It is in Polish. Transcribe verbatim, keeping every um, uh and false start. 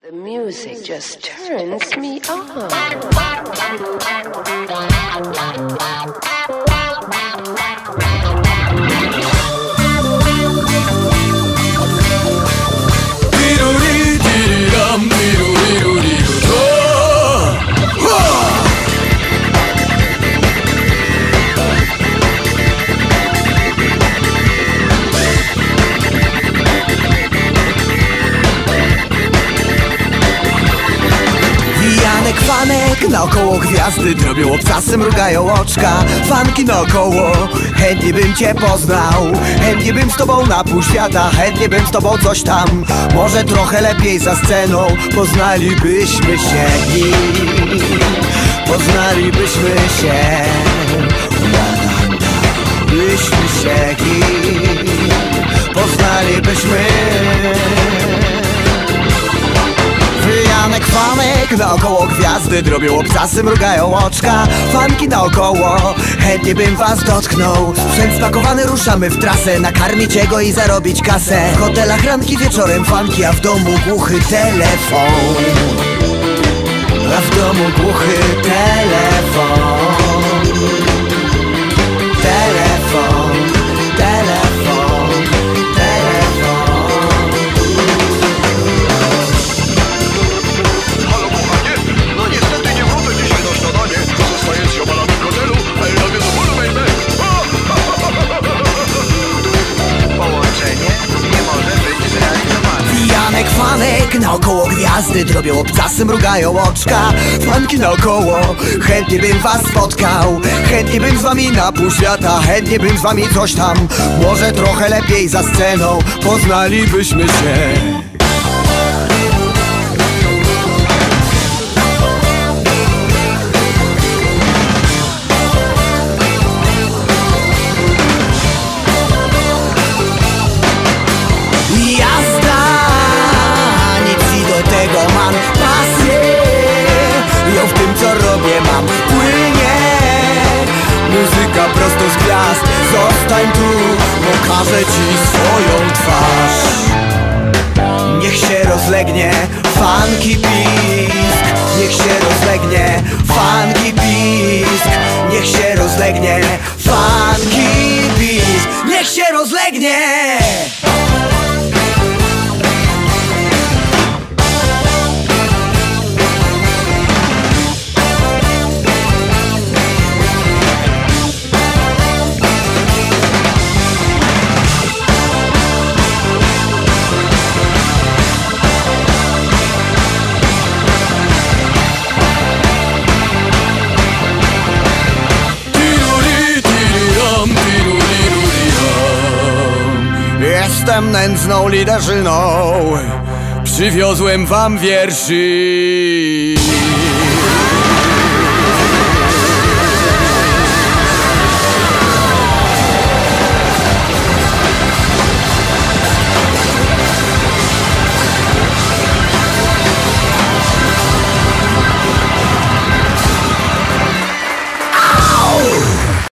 The music just turns me on. Fanek naokoło gwiazdy drobią obcasy, mrugają oczka. Fanki naokoło, chętnie bym cię poznał. Chętnie bym z tobą na pół świata, chętnie bym z tobą coś tam. Może trochę lepiej za sceną poznalibyśmy się i poznalibyśmy się. Byśmy się i poznalibyśmy. Janek Fanek naokoło gwiazdy drobią obcasy, mrugają oczka. Fanki naokoło, chętnie bym was dotknął. Sprzęt spakowany, ruszamy w trasę, nakarmić jego i zarobić kasę. W hotelach ranki, wieczorem fanki, a w domu głuchy telefon. A w domu głuchy telefon. Telefon, telefon, telefon. Halo kochanie, no niestety nie wrócę dzisiaj na śniadanie. Zostaję z ziomalami w hotelu, ale robię to polu baby. Połączenie nie może być zrealizowane. Janek Fanek naokoło gwiazdy drobią obcasy, mrugają oczka. Fanki naokoło, chętnie bym was spotkał. Chętnie bym z wami na pół świata, chętnie bym z wami coś tam. Może trochę lepiej za sceną poznalibyśmy się. Prosto z gwiazd, zostań tu, pokażę ci swoją twarz. Niech się rozlegnie funky pisk, niech się rozlegnie funky pisk, niech się rozlegnie funky pisk, niech się rozlegnie. Jestem nędzną liderzyną, przywiozłem wam wierszy.